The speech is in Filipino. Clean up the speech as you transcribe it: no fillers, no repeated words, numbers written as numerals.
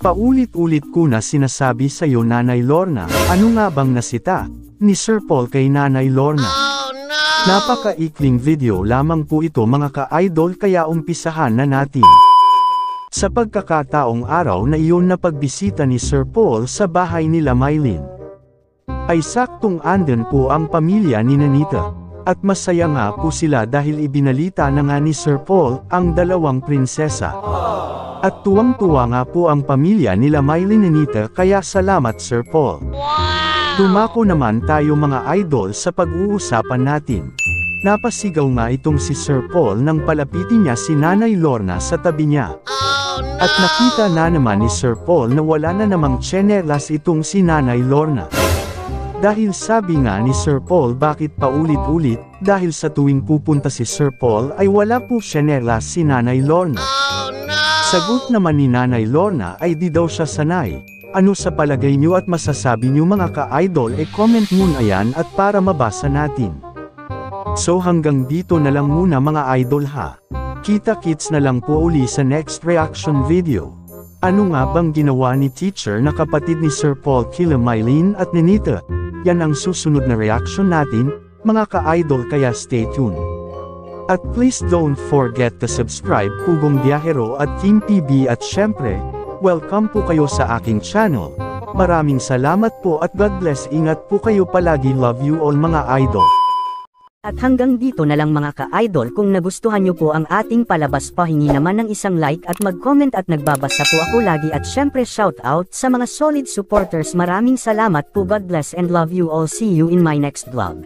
Paulit-ulit ko na sinasabi sa'yo Nanay Lorna, ano nga bang nasita ni Sir Paul kay Nanay Lorna? Napakaikling video lamang po ito mga ka-idol, kaya umpisahan na natin. Sa pagkakataong araw na iyon na pagbisita ni Sir Paul sa bahay nila Mylene, ay saktong andun po ang pamilya ni Nenita. At masaya nga po sila dahil ibinalita na nga ni Sir Paul ang dalawang prinsesa. At tuwang-tuwa nga po ang pamilya nila Mylene Nenita, kaya salamat Sir Paul. Dumako naman tayo mga idol sa pag-uusapan natin. Napasigaw nga itong si Sir Paul nang palapitin niya si Nanay Lorna sa tabi niya. At nakita na naman ni Sir Paul na wala na namang tsinelas itong si Nanay Lorna. Dahil sabi nga ni Sir Paul, bakit paulit-ulit, dahil sa tuwing pupunta si Sir Paul ay wala po tsinelas si Nanay Lorna. Sagot naman ni Nanay Lorna ay di daw siya sanay. Ano sa palagay nyo at masasabi nyo mga ka-idol, comment muna yan at para mabasa natin. So hanggang dito na lang muna mga idol ha. Kita-kits na lang po uli sa next reaction video. Ano nga bang ginawa ni teacher na kapatid ni Sir Paul kila Mylene at Nenita? Yan ang susunod na reaction natin, mga ka-idol, kaya stay tuned. At please don't forget to subscribe Pugong Byahero at Team PB, at syempre, welcome po kayo sa aking channel. Maraming salamat po at God bless, ingat po kayo palagi, love you all mga idol. At hanggang dito na lang mga ka-idol, kung nagustuhan nyo po ang ating palabas, pahingi naman ng isang like at mag-comment, at nagbabasa po ako lagi, at syempre shout out sa mga solid supporters. Maraming salamat po, God bless and love you all, see you in my next vlog.